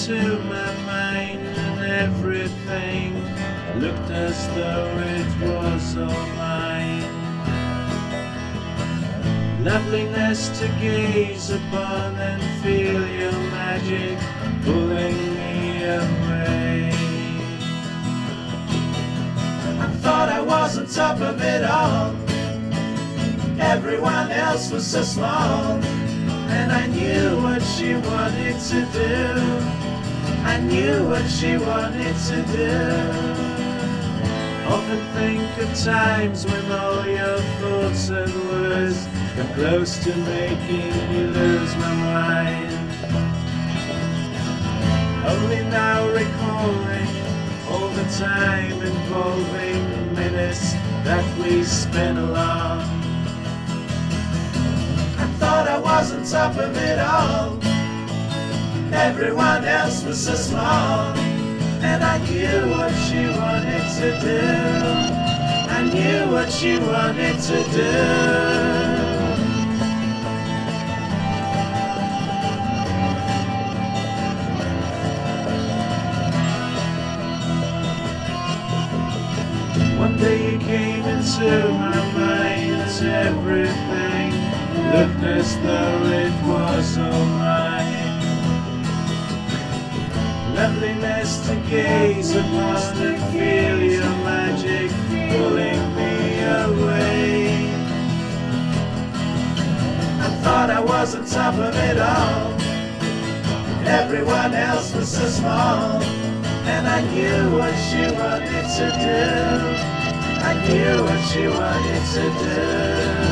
into my mind, and everything looked as though it was all mine. Loveliness to gaze upon and feel your magic pulling me away. I thought I was on top of it all. Everyone else was so small, and I knew what she wanted to do. I knew what she wanted to do. Often think of times when all your thoughts and words come close to making me lose my mind. Only now recalling all the time involving minutes that we spent alone. I thought I was on top of it all. Everyone else was so small, and I knew what she wanted to do. I knew what she wanted to do. One day you came into my mind, and everything looked as though it was all mine. Loveliness to gaze upon and feel your magic pulling me away. I thought I was on top of it all. Everyone else was so small, and I knew what she wanted to do. I knew what she wanted to do.